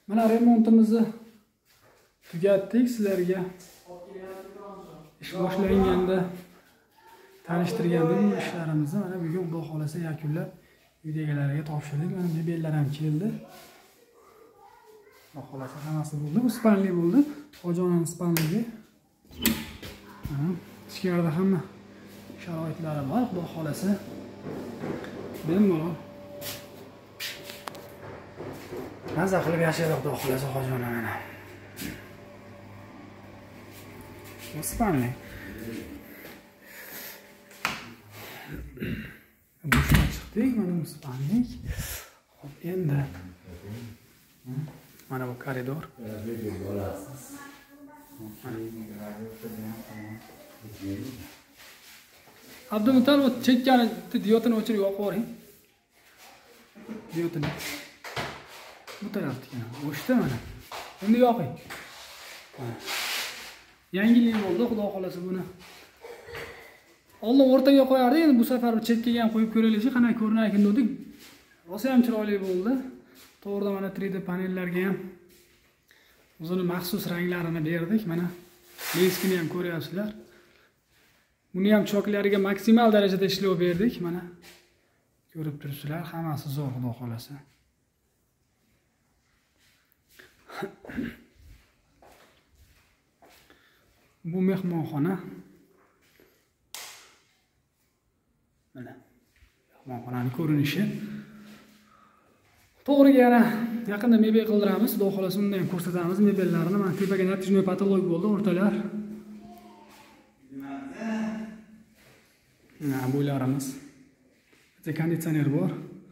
Mana remontimizni tugatdik. Sizlarga ish boshlanganda tanishtirgandim ishlarimizni. Mana bugun Xudo xolasa yakunlab uy egalariga topshirdik. Mana mebellar ham keldi. Xudo xolasa hammasi bo'ldi. Bu spanli bo'ldi. Hojonaning spanligi. Mana ichkarida hamma sharoitlari bor. Xudo xolasa bemalol maza qilib yashaydi. Xudo xolasa hojona mana. Spanli. Boshqa chiqdik, mana bu spanli. Hop, endi mana bu koridor. Abdumtalov chekkani diodini o'chirib yoqib yuboring. Diodini. Bu tarafdan. O'shda mana. Endi yoqing. Yangilik bo'ldi, Xudo xolasa buni. Oldin o'rtaga qo'yardik, endi bu safar chekkaga ham qo'yib ko'raylik, qanday ko'rinadi dedik. Rosa ham chiroyli bo'ldi. To'g'rida mana 3D panellarga ham o'zini maxsus ranglarini berdik. Mana leskini ham ko'ryapsizlar. Buni ham choklariga maksimal darajada ishlov berdik. Mana ko'rib turibsizlar, hammasi zo'r, Xudo xolasa. Bu mehmonxona. Mana mehmonxonaning ko'rinishi. To'g'riga yana yaqinda mebel qildiramiz. Xudo xolasa unda ham ko'rsatamiz mebellarini. Mana tepaga natijnoy patolog bo'ldi, o'rtalar. Mana bo'ylarimiz. Bitta konditsioner bor.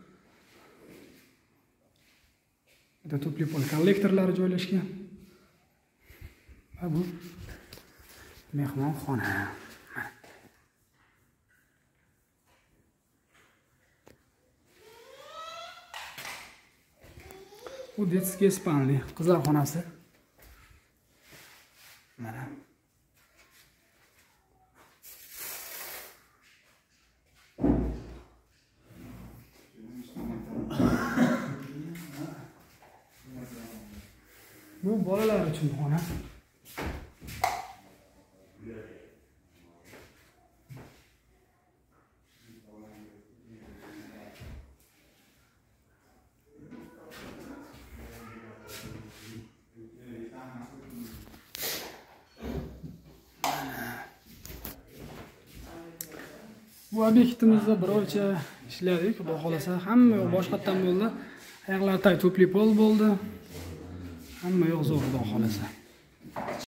Bitta tupli pol kollektorlari joylashgan. Va bu mehmonxona. Bu detskiy spanli, qizlar xonasi. Mana. Bu bolalar uchun xona. Bu obyektimizda bir oycha ishladik. Xudo xolasa hamma boshqatdan bo'ldi. Oyoqlarda tupli pol bo'ldi. Hamma yo'q zo'r, Xudo xolasa.